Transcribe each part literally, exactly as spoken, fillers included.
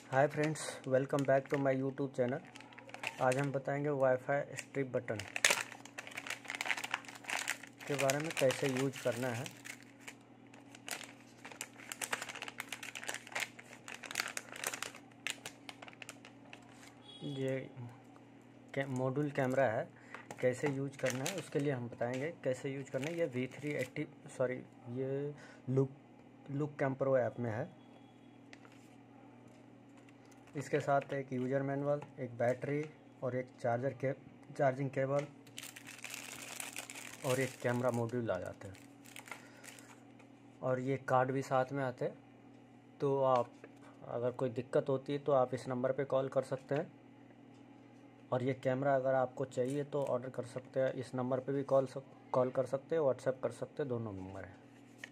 Hi friends, welcome back to my YouTube channel. आज हम बताएंगे वाईफाई स्ट्रिप बटन के बारे में, कैसे यूज करना है। ये मॉड्यूल कैमरा है, कैसे यूज करना है उसके लिए हम बताएंगे कैसे यूज करना है। ये वी थ्री एट्टी सॉरी ये look look cam pro app में है। इसके साथ एक यूज़र मैनुअल, एक बैटरी और एक चार्जर के चार्जिंग केबल और एक कैमरा मॉड्यूल आ जाते हैं, और ये कार्ड भी साथ में आते हैं। तो आप अगर कोई दिक्कत होती है तो आप इस नंबर पे कॉल कर सकते हैं, और ये कैमरा अगर आपको चाहिए तो ऑर्डर कर सकते हैं। इस नंबर पे भी कॉल कॉल कर सकते हैं, व्हाट्सएप कर सकते हैं, दोनों नंबर है।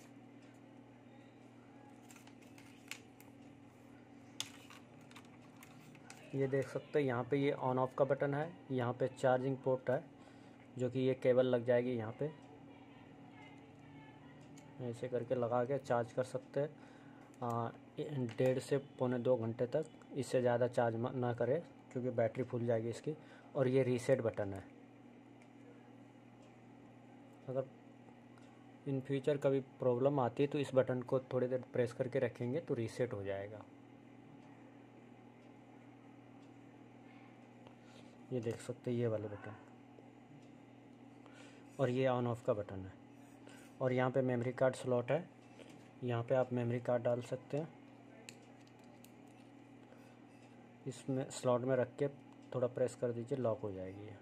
ये देख सकते हैं, यहाँ पे ये ऑन ऑफ का बटन है, यहाँ पे चार्जिंग पोर्ट है जो कि ये केबल लग जाएगी यहाँ पे, ऐसे करके लगा के चार्ज कर सकते हैं डेढ़ से पौने दो घंटे तक। इससे ज़्यादा चार्ज ना करें क्योंकि बैटरी फूल जाएगी इसकी। और ये रीसेट बटन है, अगर इन फ्यूचर कभी प्रॉब्लम आती है तो इस बटन को थोड़ी देर प्रेस करके रखेंगे तो रीसेट हो जाएगा। ये देख सकते हैं ये वाला बटन, और ये ऑन ऑफ का बटन है। और यहाँ पे मेमोरी कार्ड स्लॉट है, यहाँ पे आप मेमोरी कार्ड डाल सकते हैं। इसमें स्लॉट में रख के थोड़ा प्रेस कर दीजिए, लॉक हो जाएगी ये।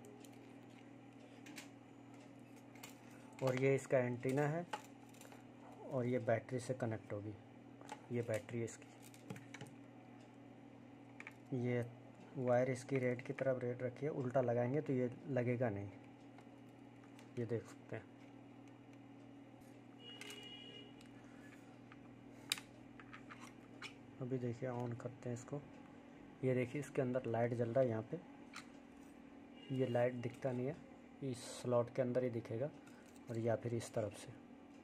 और ये इसका एंटीना है, और ये बैटरी से कनेक्ट होगी। ये बैटरी है इसकी। ये वायर इसकी रेड की तरफ रेड रखी है, उल्टा लगाएंगे तो ये लगेगा नहीं। ये देख सकते हैं। अभी देखिए ऑन करते हैं इसको। ये देखिए इसके अंदर लाइट जल रहा है। यहाँ पे ये लाइट दिखता नहीं है, इस स्लॉट के अंदर ही दिखेगा, और या फिर इस तरफ से।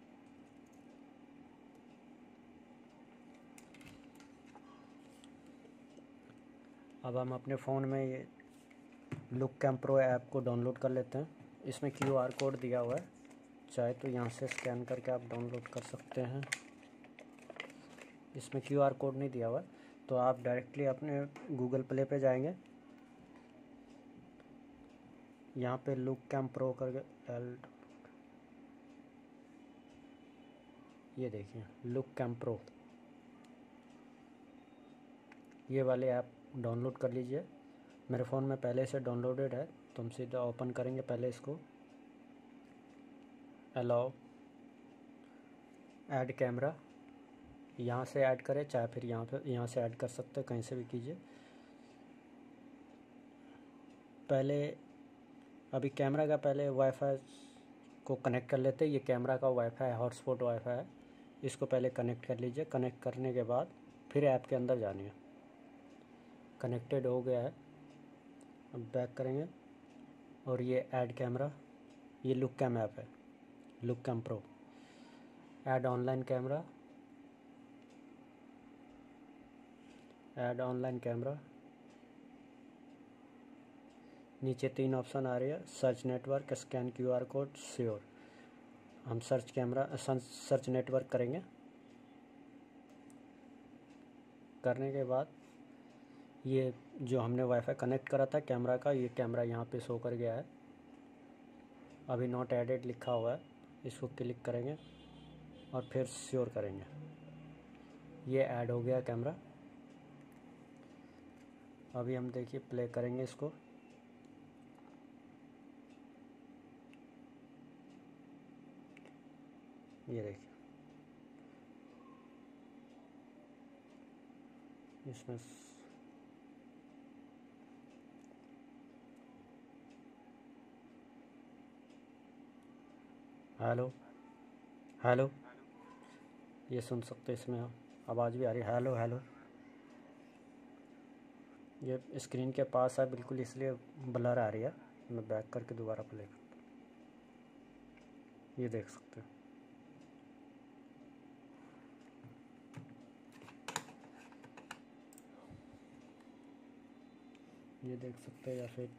अब हम अपने फ़ोन में ये लुक कैम प्रो ऐप को डाउनलोड कर लेते हैं। इसमें क्यू आर कोड दिया हुआ है, चाहे तो यहाँ से स्कैन करके आप डाउनलोड कर सकते हैं। इसमें क्यू आर कोड नहीं दिया हुआ है, तो आप डायरेक्टली अपने गूगल प्ले पे जाएंगे। यहाँ पे लुक कैम प्रो करके एल ये देखिए लुक कैम प्रो, ये वाले ऐप डाउनलोड कर लीजिए। मेरे फ़ोन में पहले से डाउनलोडेड है, तो हम सीधा ओपन करेंगे। पहले इसको अलाउ ऐड कैमरा, यहाँ से ऐड करें, चाहे फिर यहाँ पे यहाँ से ऐड कर सकते हैं, कहीं से भी कीजिए। पहले अभी कैमरा का पहले वाईफाई को कनेक्ट कर लेते हैं। ये कैमरा का वाईफाई हॉटस्पॉट वाईफाई है, इसको पहले कनेक्ट कर लीजिए। कनेक्ट करने के बाद फिर ऐप के अंदर जानिए। कनेक्टेड हो गया है, अब बैक करेंगे, और ये ऐड कैमरा, ये लुक कैम ऐप है, look cam pro. Add online camera, add online camera. नीचे तीन ऑप्शन आ रही है, search network, scan Q R code, sure. हम सर्च कैमरा सर्च नेटवर्क करेंगे। करने के बाद ये जो हमने वाईफाई कनेक्ट करा था कैमरा का, ये कैमरा यहाँ पे शो कर गया है। अभी नॉट एडेड लिखा हुआ है, इसको क्लिक करेंगे और फिर श्योर करेंगे। ये ऐड हो गया कैमरा। अभी हम देखिए प्ले करेंगे इसको। ये देखिए इसमें हेलो हेलो, ये सुन सकते हैं, इसमें आवाज़ भी आ रही है, हेलो हेलो। ये स्क्रीन के पास है बिल्कुल, इसलिए ब्लर आ रही है। मैं बैक करके दोबारा प्ले करता हूँ। ये देख सकते हैं। ये देख सकते हैं, या फिर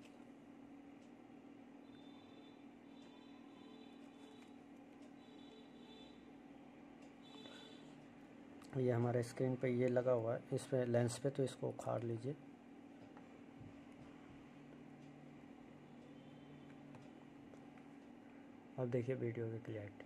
ये हमारे स्क्रीन पे ये लगा हुआ है, इस पे लेंस पे, तो इसको उखाड़ लीजिए। अब देखिए वीडियो की क्लियरिटी।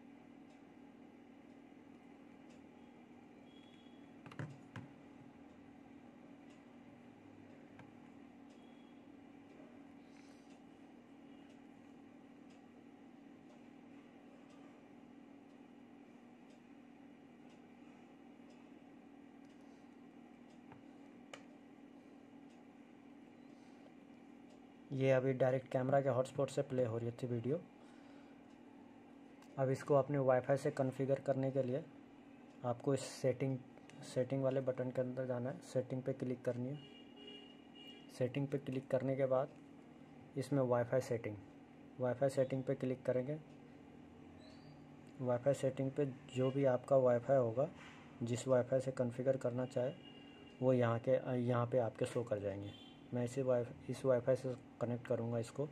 ये अभी डायरेक्ट कैमरा के हॉटस्पॉट से प्ले हो रही थी वीडियो। अब इसको अपने वाईफाई से कॉन्फ़िगर करने के लिए आपको इस सेटिंग सेटिंग वाले बटन के अंदर जाना है, सेटिंग पे क्लिक करनी है। सेटिंग पे क्लिक करने के बाद इसमें वाईफाई सेटिंग वाईफाई सेटिंग पे क्लिक करेंगे। वाईफाई सेटिंग पे जो भी आपका वाईफाई होगा, जिस वाईफाई से कॉन्फ़िगर करना चाहे, वो यहाँ के यहाँ पे आपके शो कर जाएंगे। मैं इसी वाई इस वाईफाई से कनेक्ट करूँगा इसको,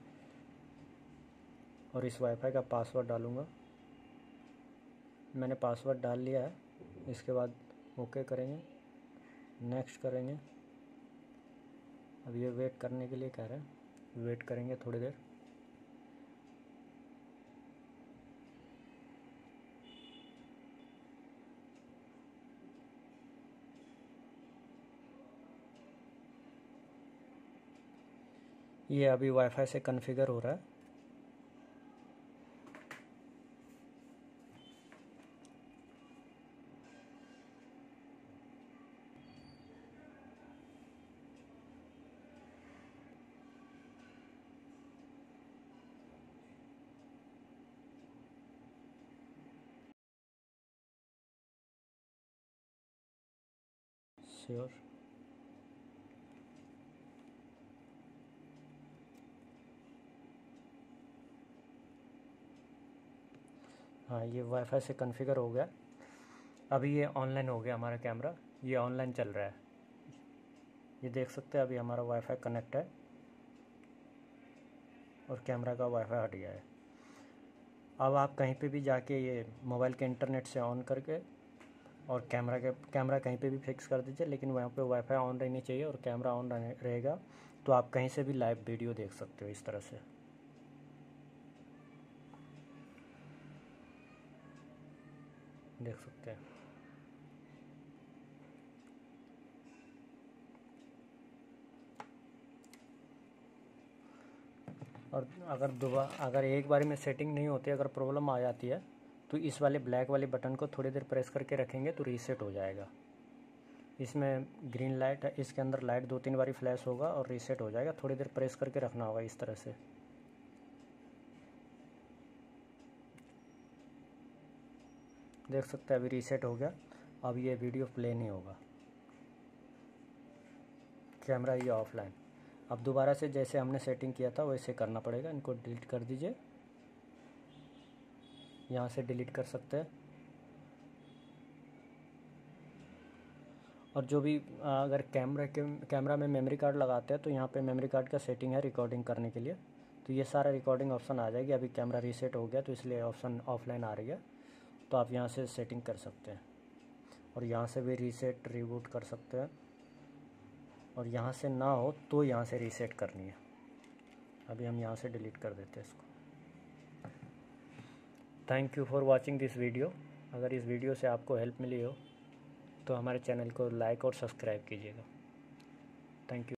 और इस वाईफाई का पासवर्ड डालूँगा। मैंने पासवर्ड डाल लिया है। इसके बाद ओके करेंगे, नेक्स्ट करेंगे। अब ये वेट करने के लिए कह रहे हैं, वेट करेंगे थोड़ी देर। ये अभी वाईफाई से कॉन्फ़िगर हो रहा है। श्योर। हाँ, ये वाईफाई से कॉन्फ़िगर हो गया। अभी ये ऑनलाइन हो गया हमारा कैमरा, ये ऑनलाइन चल रहा है। ये देख सकते हैं अभी हमारा वाईफाई कनेक्ट है और कैमरा का वाईफाई हट गया है। अब आप कहीं पे भी जाके ये मोबाइल के इंटरनेट से ऑन करके और कैमरा के कैमरा कहीं पे भी फिक्स कर दीजिए, लेकिन वहाँ पे वाईफाई ऑन रहनी चाहिए और कैमरा ऑन रहेगा, तो आप कहीं से भी लाइव वीडियो देख सकते हो इस तरह से। देख सकते हैं। और अगर दोबारा अगर एक बार में सेटिंग नहीं होती, अगर प्रॉब्लम आ जाती है, तो इस वाले ब्लैक वाले बटन को थोड़ी देर प्रेस करके रखेंगे तो रीसेट हो जाएगा। इसमें ग्रीन लाइट है, इसके अंदर लाइट दो तीन बारी फ्लैश होगा और रीसेट हो जाएगा। थोड़ी देर प्रेस करके रखना होगा इस तरह से। देख सकते हैं अभी रीसेट हो गया। अब ये वीडियो प्ले नहीं होगा, कैमरा ये ऑफलाइन। अब दोबारा से जैसे हमने सेटिंग किया था वैसे करना पड़ेगा। इनको डिलीट कर दीजिए, यहाँ से डिलीट कर सकते हैं। और जो भी अगर कैमरा के कैमरा में मेमोरी कार्ड लगाते हैं तो यहाँ पे मेमोरी कार्ड का सेटिंग है रिकॉर्डिंग करने के लिए, तो ये सारा रिकॉर्डिंग ऑप्शन आ जाएगी। अभी कैमरा रीसेट हो गया तो इसलिए ऑप्शन ऑफलाइन आ रही है, तो आप यहाँ से सेटिंग कर सकते हैं। और यहाँ से भी रीसेट रिबूट कर सकते हैं, और यहाँ से ना हो तो यहाँ से रीसेट करनी है। अभी हम यहाँ से डिलीट कर देते हैं इसको। Thank you for watching this video. अगर इस वीडियो से आपको हेल्प मिली हो तो हमारे चैनल को लाइक और सब्सक्राइब कीजिएगा। Thank you.